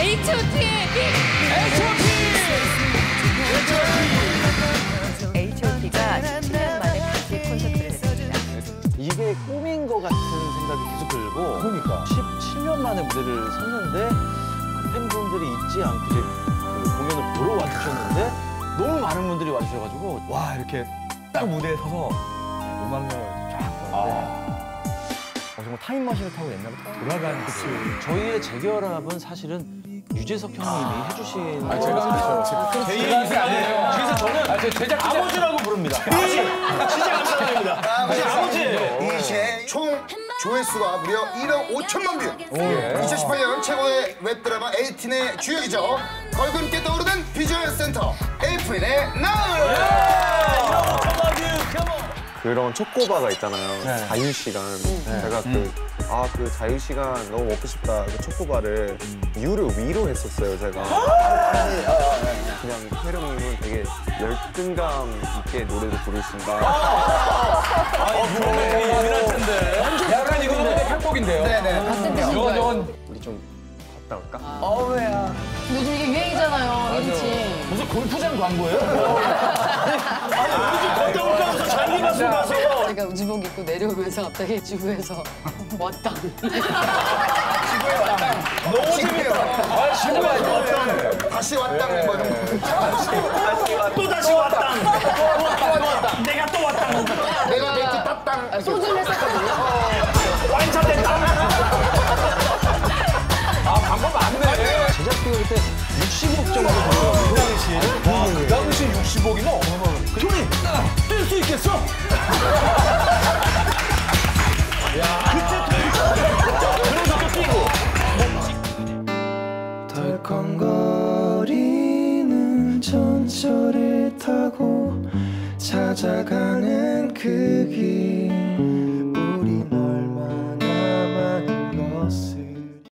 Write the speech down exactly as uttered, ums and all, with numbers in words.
에이치 오 티! 에이치 오 티! 에이치 오 티가 십칠 년 만에 다시 콘서트를 했습니다. 이게 꿈인 것 같은 생각이 계속 들고 그러니까. 십칠 년 만에 무대를 섰는데 그 팬분들이 잊지 않고 이제 그 공연을 보러 와주셨는데 너무 많은 분들이 와주셔가지고 와, 이렇게 딱 무대에 서서 음악을 쫙 보는데 어, 정말 타임머신을 타고 옛날로 딱 돌아가는 그 저희의 재결합은 사실은 유재석 형님이 해주신 아, 제가 그렇죠. 제 얘기 아니에요. 그래서 저는 아, 제 제작 아버지라고 부릅니다. 진짜 감사합니다. 아버지, 아버지. 이제 총 조회수가 무려 일억 오천만 뷰. 예. 이천십팔 년 최고의 웹드라마 에이틴의 주역이죠. 걸그룹계 떠오르는 비주얼 센터 에이프릴의 나을. 그런 초코바가 있잖아요. 네. 자유시간. 제가 그, 아, 그 자유시간 너무 먹고 싶다. 그 초코바를 유를 위로 했었어요, 제가. 그냥 혜령님은 되게 열등감 있게 노래를 부르신다. 아, 되게 예민할 텐데. 약간 이거 근데 편곡인데요. 네네. 같은 뜻인 저건 거예요. 저건 우리 좀 갔다 올까? 어우야. 요즘 이게 유행이잖아요, 일치. 무슨 골프장 광고예요? 걷다 올까 해서 장기 가수 가서. 제가 우주복 입고 내려오면서 갑자기 지구에서 왔다. 너무 재밌다. 아, 시부야 이거 어떤? 다시 왔다. 뭐 이런 거. 또 다시 왔다. 내가 또 왔다. 내가 데이트 땄당. 소주를 했었거든요. 완차 됐다. 아, 방법 맞네. 제작비가 그때 육십억 정도 들어요. 그 당시에. 와, 그 당시 육십억이면 형님, 뛸 수 있겠어? 덜컹거리는 전철을 타고 찾아가는 그 길